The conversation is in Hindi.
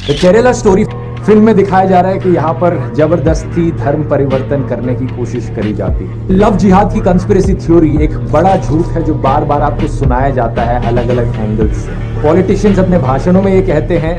द केरला स्टोरी फिल्म में दिखाया जा रहा है कि यहाँ पर जबरदस्ती धर्म परिवर्तन करने की कोशिश करी जाती है। लव जिहाद की कंस्पिरेसी थ्योरी एक बड़ा झूठ है जो बार बार आपको सुनाया जाता है अलग अलग एंगल्स से। पॉलिटिशियंस अपने भाषणों में ये कहते हैं